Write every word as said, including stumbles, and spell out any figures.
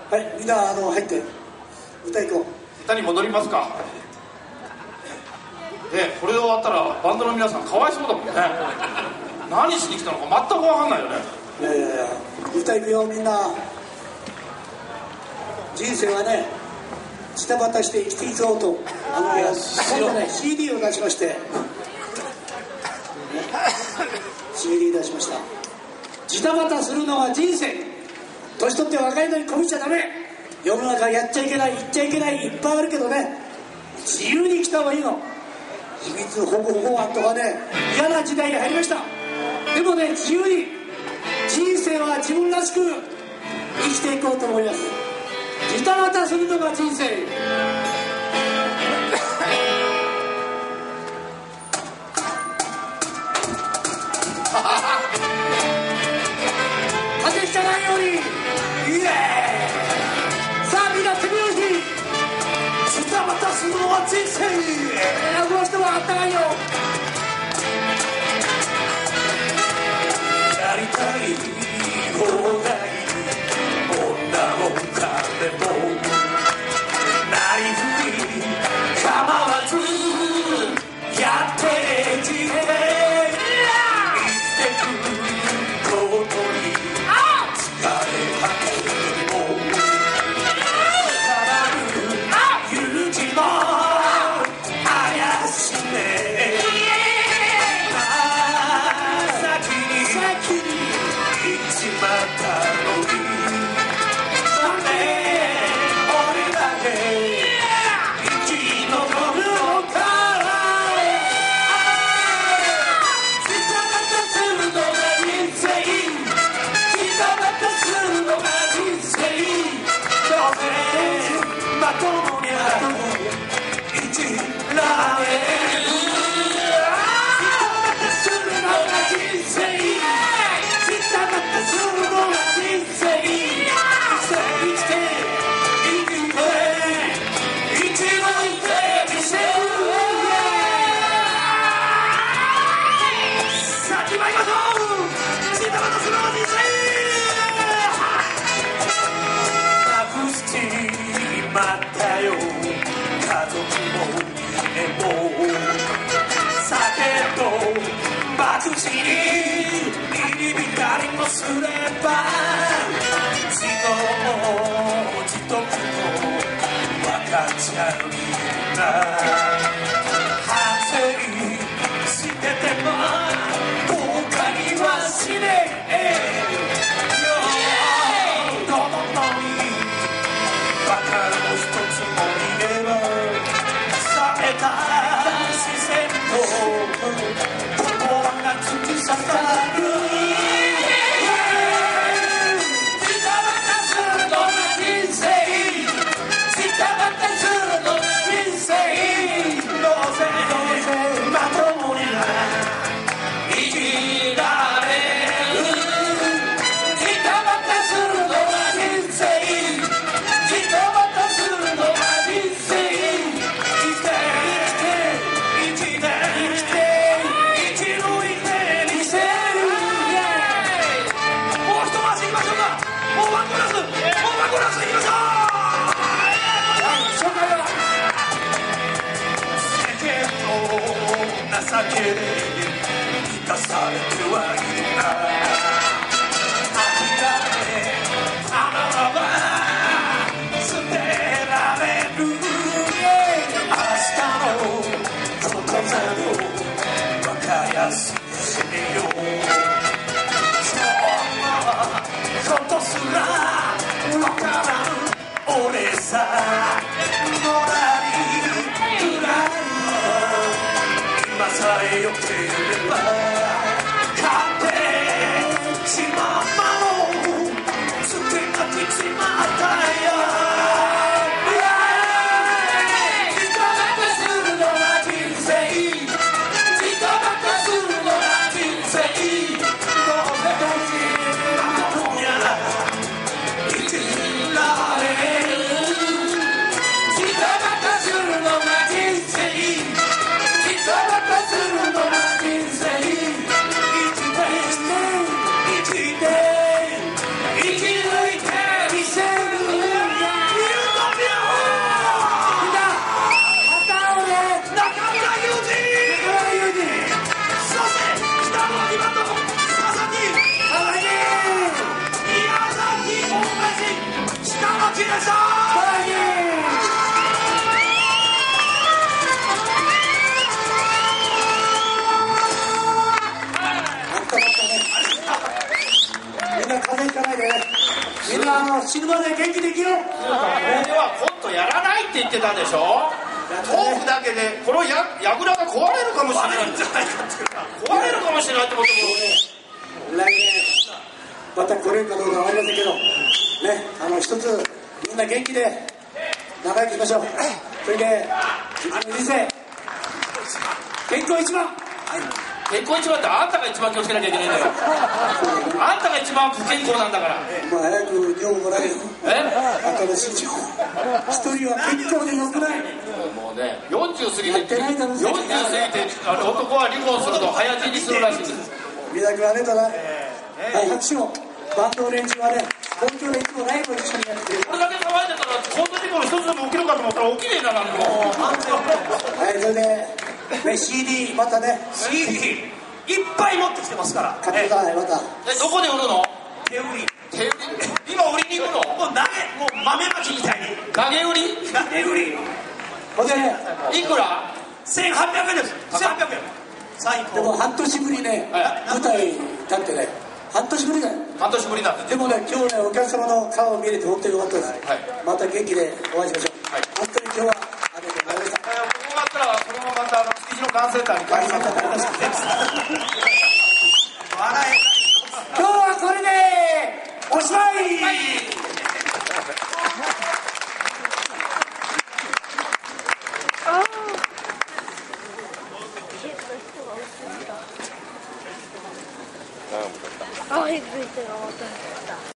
はい、みんなあの入って歌いこう。 歌に戻りますか。でこれで終わったらバンドの皆さんかわいそうだもんね。何しに来たのか全く分かんないよね。 いやいやいや、歌いくよみんな。人生はね、ジタバタして生きていこうと、あの今度ね シーディー を出しまして、ね、シーディー 出しました。ジタバタするのが人生。年取って若いのにこびちゃダメ。世の中やっちゃいけない、言っちゃいけない、いっぱいあるけどね、自由に生きた方がいいの。秘密保護法案とかね、嫌な時代に入りました。でもね、自由に、人生は自分らしく生きていこうと思います。ジタバタするのが人生。風邪ひかないように、イエーイ。さあみんな手拍子。ジタバタするのは人生。この人はあったかいよ。やりたい放題、女も金もなりふり構わずやってきて、生きてくことに疲れ果ても変わる勇気も怪しめ、先に先に行っちまったのに、口に入り浸りもすれば、じとじとくと分かっちゃうな。反省してても後悔はしねえよ。子供にバカの一つもいれば、冷めた視線と突き刺さる。ジタバタするのが人生。ジタバタするのが人生。どうせどうせまともには生きられる。ジタバタするのが人生。ジタバタするのが人生。生きて生きて生きて生きて情けで満たされてはいるな。諦めあなたは捨てられる。明日のことなど分かりやすくせよ。そんなことすら分からん俺さ。のらりうらり今さえよければ勝手しままの捨てがきちまったよ。ジタバタするのが人生。ジタバタするのが人生。どうせどうせあのやら生きられる。ジタバタするのが人生。ジタバタするのが人生。 あ死ぬまで元気で生きよう。 俺はコントやらないって言ってたでしょ。トークだけでこのや櫓が壊れるかもしれないんじゃないかっていうか、壊れるかもしれないってことも来年また来れるかどうかわかりませんけどね、あの一つみんな元気で長生きしましょう。それで自分の人生健康一番。 健康一番ってあんたが一番気をつけなきゃいけないんだよ。あんたが一番不健康なんだから。 まあ早く女房もらえる。 え新しい情報。一人は結構でよくない。 もうね、よんじゅう過ぎてやってないだろよんじゅう過ぎてあの男は離婚すると早死にするらしいんです。 三田君はね、ただ、はい拍手をバンドの連中はね、東京でいつもライブを一緒にやってくれる。 これだけ騒いでたら交通事故の一つでも起きるかと思ったら起きねえななんてもう。 はい、それで、ね、シーディー またねシーディー いっぱい持ってきてますから。 買ってください。またえ、どこで売るの？ 手売り。 手売り。今売りに行くの？ もう投げ、もう豆まきみたいに投げ売り？ 投げ売り。 ほんでね、 いくら？ せんはっぴゃくえんです。せんはっぴゃくえん。最でも高。 半年ぶりね、 はい舞台立ってね、半年ぶりだよ。 半年ぶりなんで。 でもね、今日ね、お客様の顔を見れて本当によかったです。 はいまた元気でお会いしましょう。 はい本当に今日はありがとうございました。 ここがあったらこのまままたあの築地のガンセンターに帰ります。 笑え。 今日はこれでおしまい。 はい。 ああ、気づいてなかった。